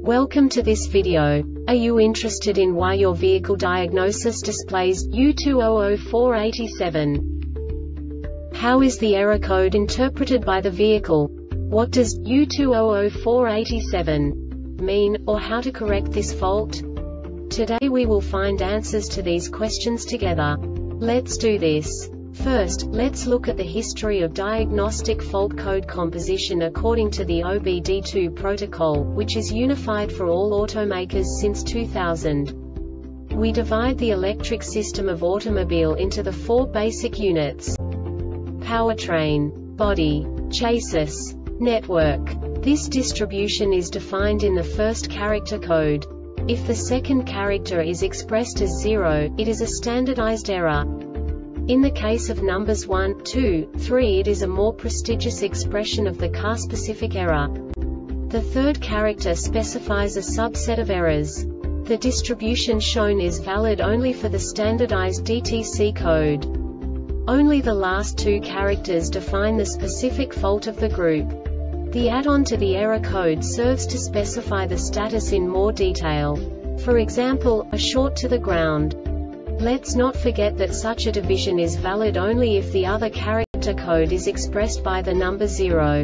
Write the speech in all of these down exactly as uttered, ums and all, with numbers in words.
Welcome to this video. Are you interested in why your vehicle diagnosis displays U two zero zero four eight seven? How is the error code interpreted by the vehicle? What does U two zero zero four eight seven mean, or how to correct this fault? Today we will find answers to these questions together. Let's do this. First, let's look at the history of diagnostic fault code composition according to the O B D two protocol, which is unified for all automakers since two thousand. We divide the electric system of automobile into the four basic units: powertrain, body, chassis, network. This distribution is defined in the first character code. If the second character is expressed as zero, it is a standardized error. In the case of numbers one, two, three, it is a more prestigious expression of the car-specific error. The third character specifies a subset of errors. The distribution shown is valid only for the standardized D T C code. Only the last two characters define the specific fault of the group. The add-on to the error code serves to specify the status in more detail. For example, a short to the ground. Let's not forget that such a division is valid only if the other character code is expressed by the number zero.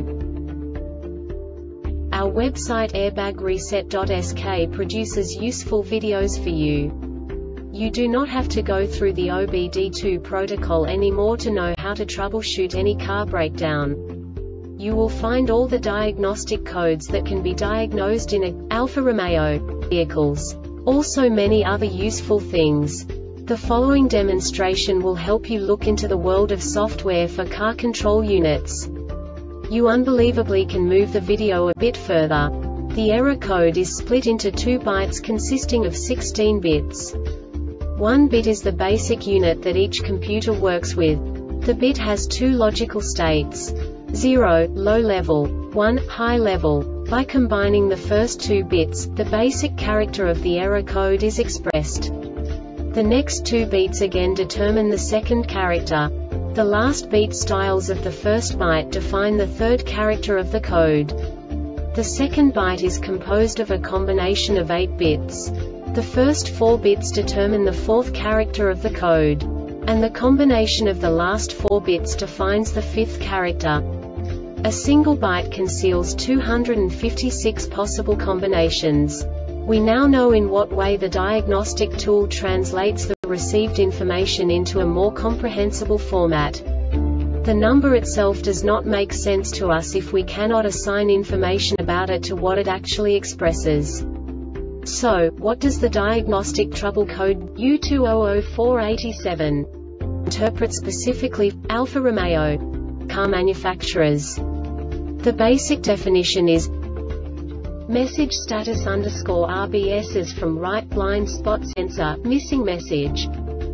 Our website airbag reset dot S K produces useful videos for you. You do not have to go through the O B D two protocol anymore to know how to troubleshoot any car breakdown. You will find all the diagnostic codes that can be diagnosed in a Alfa Romeo vehicles. Also many other useful things. The following demonstration will help you look into the world of software for car control units. You unbelievably can move the video a bit further. The error code is split into two bytes consisting of sixteen bits. One bit is the basic unit that each computer works with. The bit has two logical states: zero, low level, one, high level. By combining the first two bits, the basic character of the error code is expressed. The next two beats again determine the second character. The last beat styles of the first byte define the third character of the code. The second byte is composed of a combination of eight bits. The first four bits determine the fourth character of the code. And the combination of the last four bits defines the fifth character. A single byte conceals two hundred fifty-six possible combinations. We now know in what way the diagnostic tool translates the received information into a more comprehensible format. The number itself does not make sense to us if we cannot assign information about it to what it actually expresses. So, what does the diagnostic trouble code U two zero zero four eight seven interpret specifically for Alfa Romeo car manufacturers? The basic definition is message status underscore R B S is from right blind spot sensor, missing message.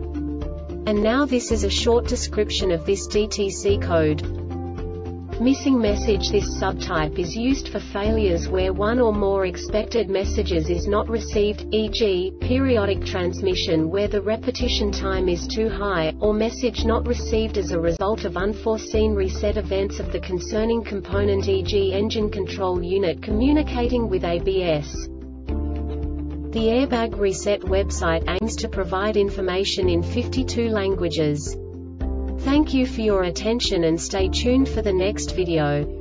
And now this is a short description of this D T C code. Missing message. This subtype is used for failures where one or more expected messages is not received, for example, periodic transmission where the repetition time is too high, or message not received as a result of unforeseen reset events of the concerning component, for example engine control unit communicating with A B S. The Airbag Reset website aims to provide information in fifty-two languages. Thank you for your attention and stay tuned for the next video.